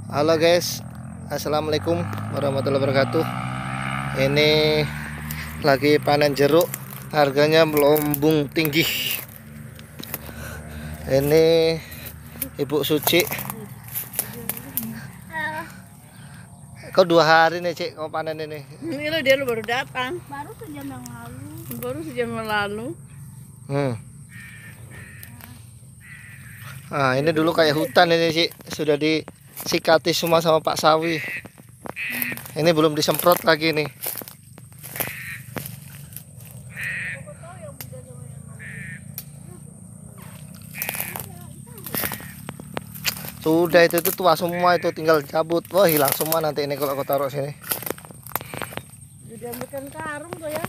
Halo guys, assalamualaikum warahmatullahi wabarakatuh. Ini lagi panen jeruk, harganya melambung tinggi. Ini Ibu Suci. Kau 2 hari nih Cik, kau panen ini. Ini lo dia baru datang. Baru sejam yang lalu. Nah, ini dulu kayak hutan ini Cik, sudah disikati semua sama Pak Sawi. Ini belum disemprot lagi nih. Sudah itu tua semua, itu tinggal cabut. Wah, hilang semua nanti ini kalau aku taruh sini. Diambilkan karung tuh ya.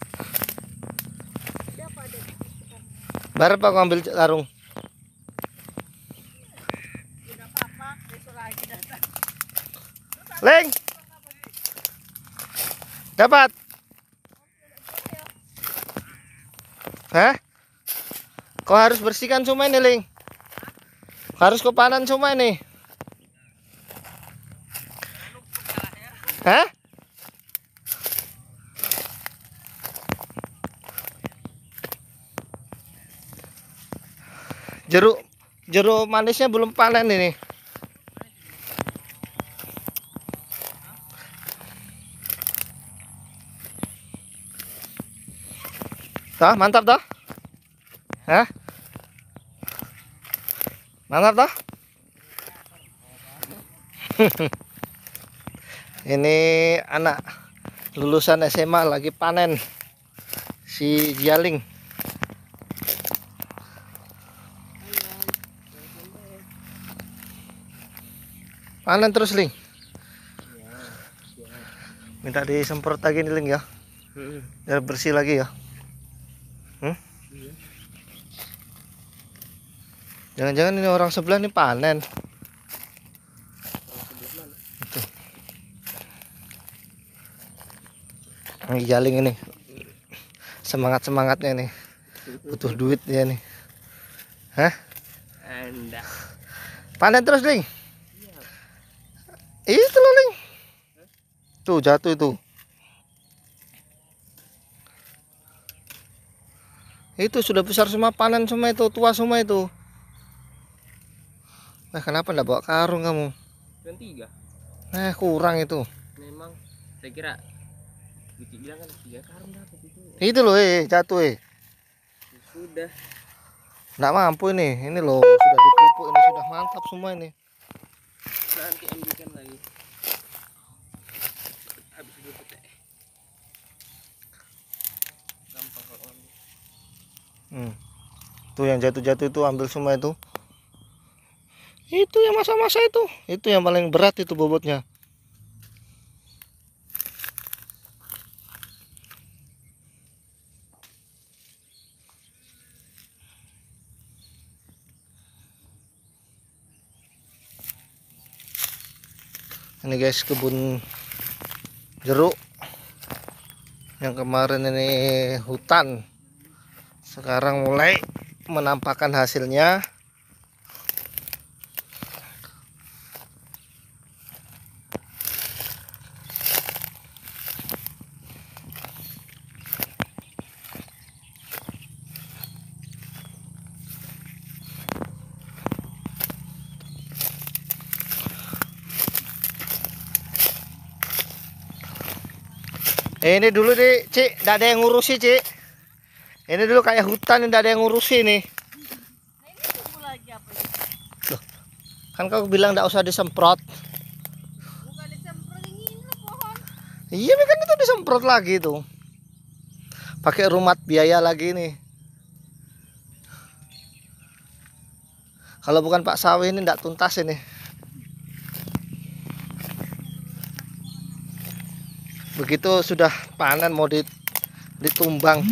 Baru Pak ambil karung. Tidak apa-apa, besok lagi datang. Leng. Dapat. Hah? Kau harus bersihkan semua ini, Leng. Harus kau panen semua ini. Hah? Jeruk manisnya belum panen ini. Toh, mantap toh? Hah? Mantap toh? Ini anak lulusan SMA lagi panen si Jialing. Panen terus Ling. Minta disemprot lagi nih Ling ya. Biar bersih lagi ya. Jangan-jangan ini orang sebelah nih panen. Itu. Jialing ini. Semangat-semangatnya nih. Butuh duit dia nih. Hah? Anda. Panen terus Ling. Itu loh Ling. Tuh jatuh itu. Itu sudah besar semua, panen semua itu, tua semua itu. Nah, kenapa enggak bawa karung kamu? Yang 3. Kurang itu. Memang saya kira Bici bilang kan 3 karung dapat itu. Itu loh jatuh Sudah. Nggak mampu ini. Ini loh sudah dipupuk, ini sudah mantap semua ini. Nanti ambilkan lagi. Habis itu petek. Gampang kok ambil. Tuh yang jatuh-jatuh itu ambil semua itu. Itu yang masa-masa itu. Itu yang paling berat itu bobotnya. Ini guys, kebun jeruk yang kemarin ini hutan, sekarang mulai menampakkan hasilnya. Ini dulu nih Cik, tidak ada yang ngurusi Cik. Ini dulu kayak hutan, tidak ada yang ngurusi nih. Nah, ini tunggu lagi apa ini? Loh, kan kau bilang tidak usah disemprot. Bukan disemprot ini lah pohon. Iya kan itu disemprot lagi tuh. Pakai rumat biaya lagi nih. Kalau bukan Pak Sawi ini tidak tuntas ini. Begitu sudah panen mau ditumbang.